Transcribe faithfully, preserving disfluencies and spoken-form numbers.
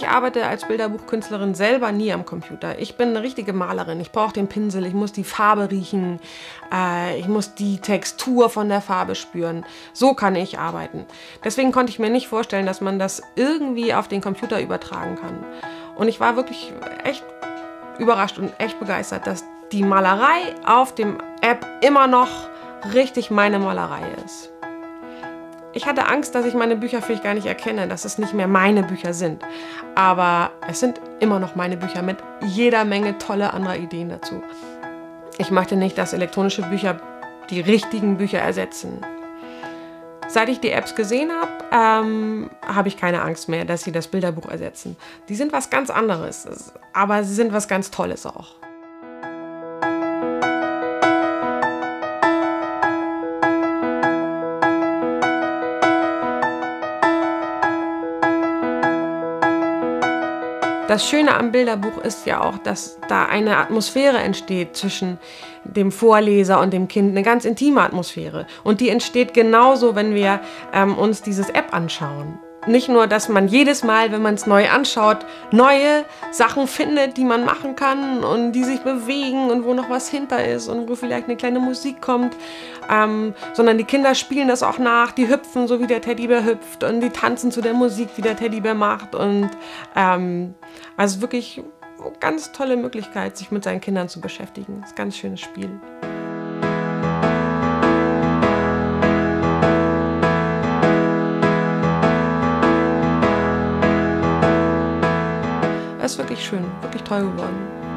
ich arbeite als Bilderbuchkünstlerin selber nie am Computer. Ich bin eine richtige Malerin. Ich brauche den Pinsel, ich muss die Farbe riechen, äh, ich muss die Textur von der Farbe spüren. So kann ich arbeiten. Deswegen konnte ich mir nicht vorstellen, dass man das irgendwie auf den Computer übertragen kann. Und ich war wirklich echt überrascht und echt begeistert, dass die Malerei auf dem App immer noch richtig meine Malerei ist. Ich hatte Angst, dass ich meine Bücher vielleicht gar nicht erkenne, dass es nicht mehr meine Bücher sind. Aber es sind immer noch meine Bücher mit jeder Menge tolle anderer Ideen dazu. Ich möchte nicht, dass elektronische Bücher die richtigen Bücher ersetzen. Seit ich die Apps gesehen habe, ähm, habe ich keine Angst mehr, dass sie das Bilderbuch ersetzen. Die sind was ganz anderes, aber sie sind was ganz Tolles auch. Das Schöne am Bilderbuch ist ja auch, dass da eine Atmosphäre entsteht zwischen dem Vorleser und dem Kind, eine ganz intime Atmosphäre. Und die entsteht genauso, wenn wir ähm, uns dieses App anschauen. Nicht nur, dass man jedes Mal, wenn man es neu anschaut, neue Sachen findet, die man machen kann und die sich bewegen und wo noch was hinter ist und wo vielleicht eine kleine Musik kommt, ähm, sondern die Kinder spielen das auch nach, die hüpfen, so wie der Teddybär hüpft und die tanzen zu der Musik, die der Teddybär macht und ähm, also wirklich eine ganz tolle Möglichkeit, sich mit seinen Kindern zu beschäftigen. Das ist ein ganz schönes Spiel. Das ist wirklich schön, wirklich toll geworden.